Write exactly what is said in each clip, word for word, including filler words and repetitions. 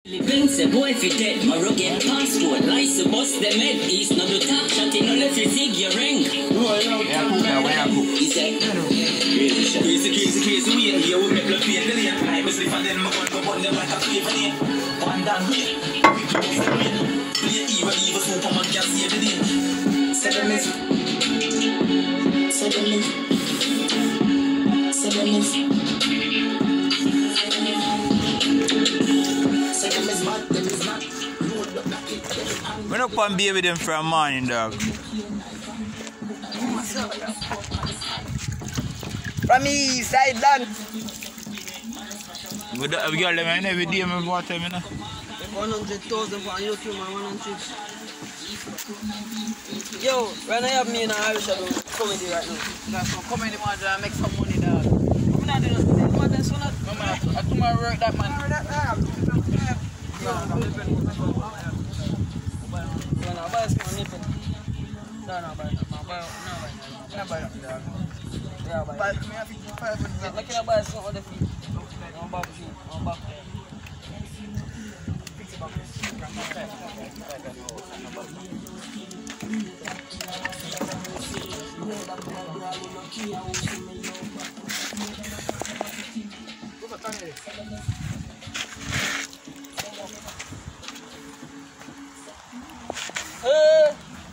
Say boy if you dead, my rugged passport, license bust them head east, no do top shot in no left you zig your ring. Yeah, cool, yeah, where cool. He said, crazy, crazy, crazy, crazy, we in here, we make love feel million. I was sleep and then my gun go on them like a craven here. One down here, we close the rain. Play evil, evil, Superman can't save the day. Seven minutes. Seven minutes. Seven minutes. We're not going to be with them for a morning, dog. From me, side land. We got them every day, my water, you know. one hundred thousand for YouTube, man, one hundred. Yo, right now you have me in a Irish comedy right now. That's some comedy, man, and make some money, dog. I'm not doing nothing, man, that's not. No, man, I do my work, that man. No, no, no, buy a small nipple. No, no, buy no, buy no, buy no, buy no, dog. Yeah, buy. Buy me a fifty-five. Look at buy some other feet. No back feet, no back. Fix it back. Hey!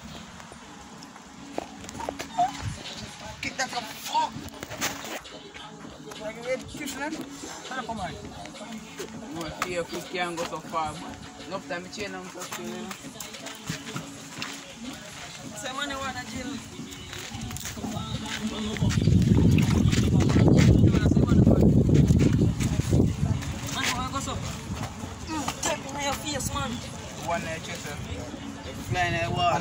Kick that some fuck! Like, where the fish, man? Come on. No, fear fish can't go so far, man. Enough time, I chain them for still, you know. Say money wanna jail. Man, wanna go so? Mm, take me on your face, man. One night, yourself. Flying at the wall.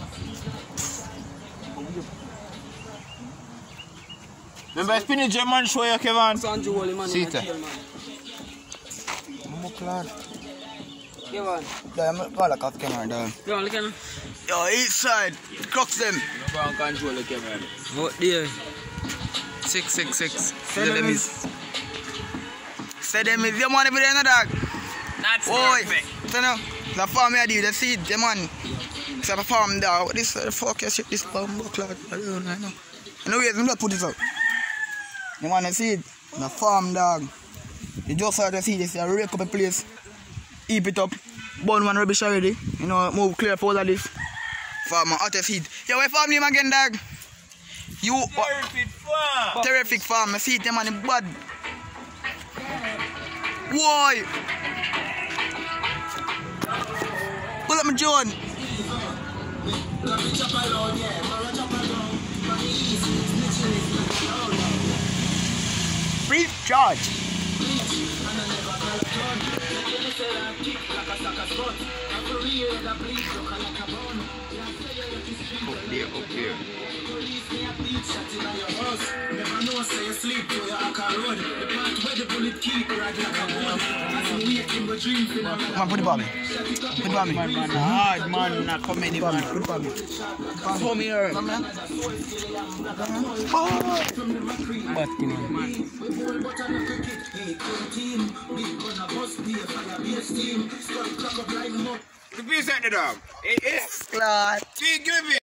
Remember spinning German show you, Kevin? Sanju Wally, man, in a jail, man. I'm glad. Kevin. I'm going to cut camera down. Yo, look at him. Yo, each side. Crux them. I'm going to control the camera. What there? Six, six, six. Say them is. Say them is. Your money be there, no dog. That's perfect. So now, the farm I do, the seed, the man. It's a farm dog. This uh, fuck your shit, this farm buckler. I don't know. I know. I know where I'm put this up. You want to see it? The farm dog. You just have to see this, you rake up a place, heap it up, burn one rubbish already, you know, move clear for all of this. Farmer, out of seed. Yo, where farm name again, dog? You. Terrific farm. Terrific farm. I see it, man, bad. Why? Pull up my John. Free charge. Up there, up there. Never know, say you sleep to your Aka road. The part where the bullet keep right like a bone. As you wake in the dream, feel like Come on, put it by me. Put it by me. Man, man, hard man, not comedy man. Put it by me. Come here. Come on. What can you man? The piece at the dog. It is. Class. See, give it.